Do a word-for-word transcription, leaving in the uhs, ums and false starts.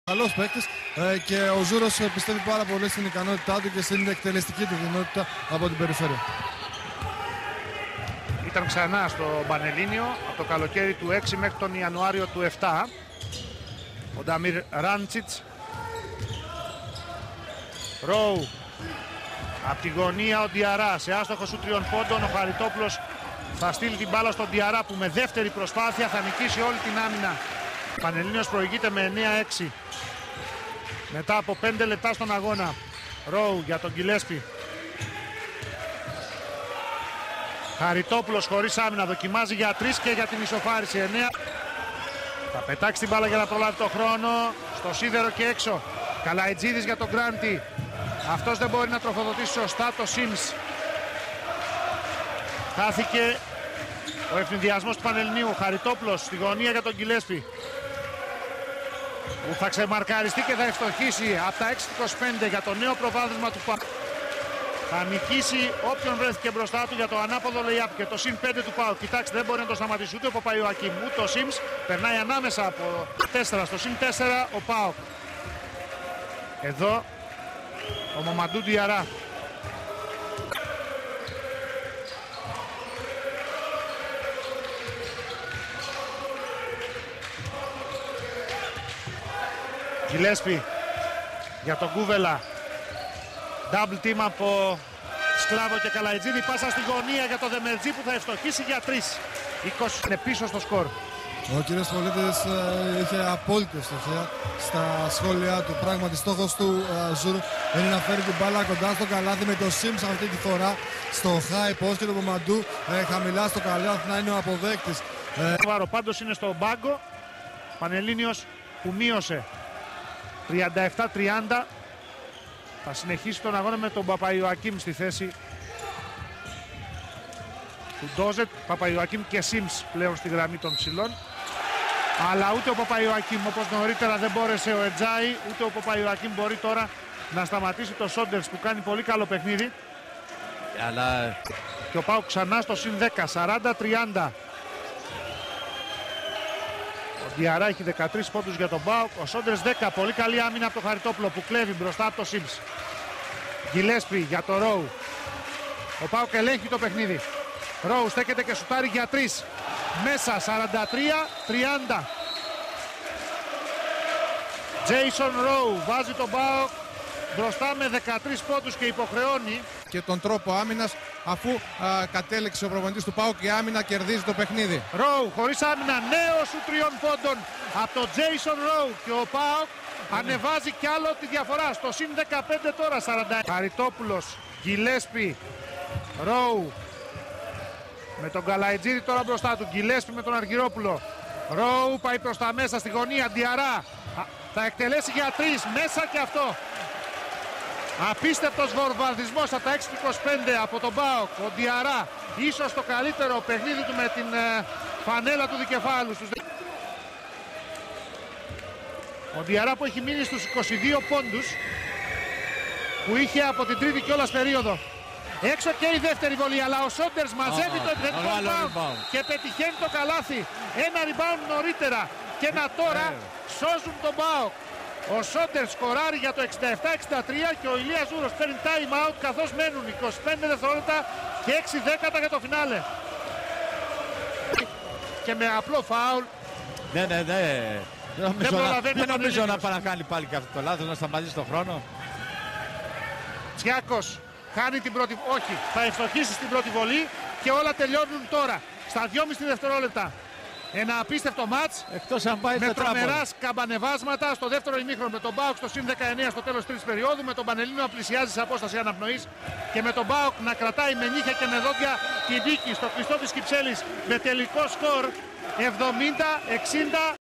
Καλός παίκτης ε, και ο Ζούρος πιστεύει πάρα πολύ στην ικανότητά του και στην εκτελεστική του δυνατότητα από την περιφέρεια. Ήταν ξανά στο Πανελλήνιο από το καλοκαίρι του έξι μέχρι τον Ιανουάριο του επτά. Ο Νταμίρ Ράντσιτς. Ρόου. Από τη γωνία ο Διαρά σε άστοχο σου τριών πόντων. Ο Χαριτόπουλος θα στείλει την μπάλα στον Διαρά που με δεύτερη προσπάθεια θα νικήσει όλη την άμυνα. Ο Πανελλήνιος προηγείται με εννέα έξι. Μετά από πέντε λεπτά στον αγώνα. Ρόου για τον Γκιλέσπι. Χαριτόπουλος χωρίς άμυνα δοκιμάζει για τρεις και για την ισοφάριση. εννέα. Θα πετάξει την μπάλα για να προλάβει το χρόνο. Στο σίδερο και έξω. Καλαϊτζίδης για τον Γκράντι. Αυτός δεν μπορεί να τροφοδοτήσει σωστά το Σιμς. Χάθηκε ο ευνηδιασμός του Πανελληνίου. Χαριτόπουλος στη γωνία για τον Γκιλέσπι. Που θα ξεμαρκαριστεί και θα ευστοχίσει από τα έξι είκοσι πέντε για το νέο προβάδισμα του ΠΑΟΚ. Θα νικήσει όποιον βρέθηκε μπροστά του για το ανάποδο lay-up και το συν πέντε του ΠΑΟΚ. Κοιτάξτε, δεν μπορεί να το σταματήσει ούτε ο Παπαϊωακίμ ούτε ο Σιμς. Περνάει ανάμεσα από τέσσερα στο συν τέσσερα ο ΠΑΟΚ. Εδώ ο Μαμαντού Διαρά. Γκιλέσπι για τον Κούβελα. Double team από Σκλάβο και Καλαϊτζίδη. Πάσα στη γωνία για τον Δεμερτζή που θα ευστοχίσει για τρεις. είκοσι είναι πίσω στο σκορ. Ο κύριος Πολίτης ε, είχε απόλυτη ευστοχία στα σχόλιά του. Πράγματι στόχος του ε, Ζούρου είναι να φέρει την μπάλα κοντά στο καλάθι με το Σιμς αυτή τη φορά στο high post και τον Μαμαντού ε, χαμηλά στο καλάθι να είναι ο αποδέκτης. Ε... Πάντως είναι στο μπάγκο. Πανελλήνιος που μείωσε τριάντα επτά τριάντα. Θα συνεχίσει τον αγώνα με τον Παπαϊωακίμ στη θέση του Ντόζετ. Παπαϊωακίμ και Σιμς πλέον στη γραμμή των ψηλών. Αλλά ούτε ο Παπαϊωακίμ, όπως νωρίτερα δεν μπόρεσε ο Ετζάι, ούτε ο Παπαϊωακίμ μπορεί τώρα να σταματήσει το Σόντερς που κάνει πολύ καλό παιχνίδι. Αλλά... Και ο ΠΑΟΚ ξανά στο συν δέκα, σαράντα τριάντα. Ο Διαρά έχει δεκατρείς πόντους για τον ΠΑΟΚ. Ο Σόντερς δέκα, πολύ καλή άμυνα από τον Χαριτόπουλο που κλέβει μπροστά από το Σιμς. Γκιλέσπι για το Ρόου. Ο ΠΑΟΚ ελέγχει το παιχνίδι. Ρόου στέκεται και σουτάρει για τρεις. Μέσα σαράντα τρία τριάντα. Τζέισον Ρόου βάζει τον ΠΑΟΚ μπροστά με δεκατρείς πόντους και υποχρεώνει. Και τον τρόπο άμυνας αφού α, κατέληξε ο προπονητής του ΠΑΟΚ και η άμυνα κερδίζει το παιχνίδι. Ρόου χωρίς άμυνα, νέο σου τριών πόντων από τον Τζέισον Ρόου και ο ΠΑΟΚ ανεβάζει κι άλλο τη διαφορά στο συν δεκαπέντε τώρα σαράντα. Χαριτόπουλος, Γκιλέσπι, Ρόου με τον Καλαϊτζίδη τώρα μπροστά του. Γκιλέσπι με τον Αργυρόπουλο. Ρόου πάει προς τα μέσα στη γωνία. Διαρά θα εκτελέσει για τρεις. Μέσα και αυτό. Απίστευτος βομβαρδισμός από τα έξι είκοσι πέντε από τον ΠΑΟΚ. Ο Διαρά ίσως το καλύτερο παιχνίδι του με την ε, φανέλα του δικεφάλου. Ο Διαρά που έχει μείνει στους είκοσι δύο πόντους που είχε από την τρίτη κιόλας περίοδο. Έξω και η δεύτερη βολή, αλλά ο Σόντερς μαζεύει oh, το επιθετικό rebound και πετυχαίνει το καλάθι. Ένα rebound νωρίτερα και να τώρα σώζουν τον ΠΑΟΚ. Ο Σόντερς σκοράρει για το εξήντα επτά εξήντα τρία και ο Ηλίας Ζούρος παίρνει time out καθώς μένουν είκοσι πέντε δευτερόλεπτα και έξι δέκατα για το φινάλε. Και με απλό φάουλ. Ναι, ναι, ναι. Δεν νομίζω, να, δεν νομίζω να πάει να κάνει πάλι και αυτό το λάθος, να σταματήσει τον χρόνο. Τσιάκος χάνει την πρώτη, όχι, θα ευστοχίσει στην πρώτη βολή και όλα τελειώνουν τώρα, στα δυόμισι δευτερόλεπτα. Ένα απίστευτο μάτς, εκτός αν πάει με τρομερά σκαμπανεβάσματα στο δεύτερο ημίχρονο, με τον ΠΑΟΚ στο συν δεκαεννέα στο τέλος της τρίτης περίοδου, με τον Πανελλήνιο να πλησιάζει σε απόσταση αναπνοής και με τον ΠΑΟΚ να κρατάει με νύχια και με δόντια τη νίκη στο κλειστό της Κυψέλης με τελικό σκορ εβδομήντα εξήντα.